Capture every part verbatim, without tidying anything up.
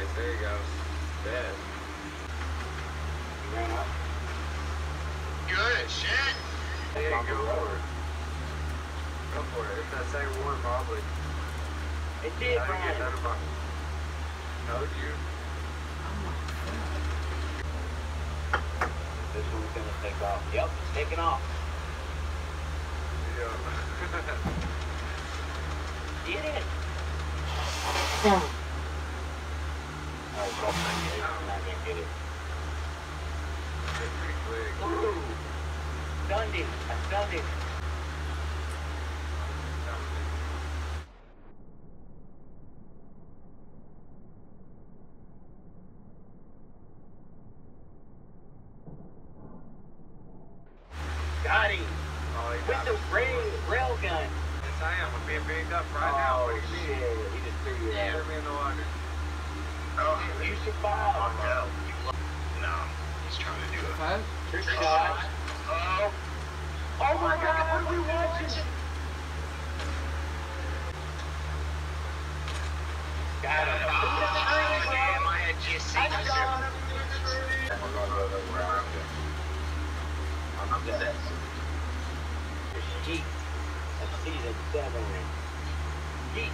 There you go. Dead. You ran up? Good shit. There you go for it. Go for it. It's that second one, probably. It did, How do you get Brian. that about? Told you. This one's gonna take off. Yep, it's taking off. Yeah. Get it. Alright, so I'm not gonna get it. I'm not gonna get it. It's pretty quick. Ooh! Stunned him. I stunned him. Got him! Oh, he With got the me. rail, rail gun. Yes, I am. I'm being banged up right now. Oh, What do you mean? shit. He just threw you Yeah. out. Threw me in the water. Oh, You survived. fuck no. You lo- no, he's trying to do it. Five? Trick shot. Oh, Oh my god, what are we watching? Got him. oh damn, I had just seen I that got shit. him. We're gonna go over where I'm going. I'm upset. Geek. That's season seven. Geek.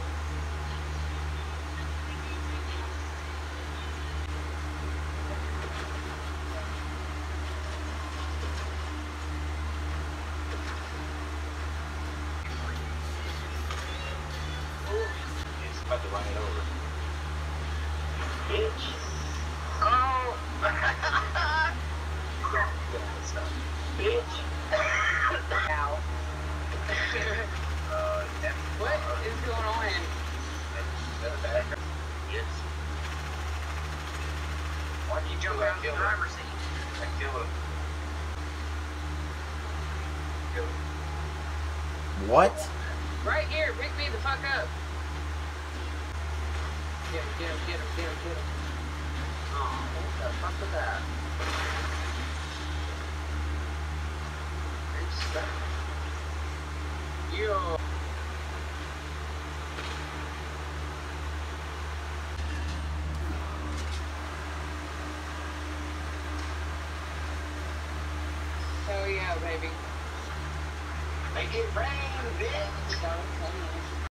He's about to run it over. Bitch. Oh! Bitch. Ow. uh, yeah. What is going on? Yes. Why'd you jump out of the driver's seat? I killed him. Killed him. What? Right here, pick me the fuck up. Get him, get him, get him, get him, get him. Oh, what the fuck was that? Yo. Hell yeah, baby. Make it rain, bitch.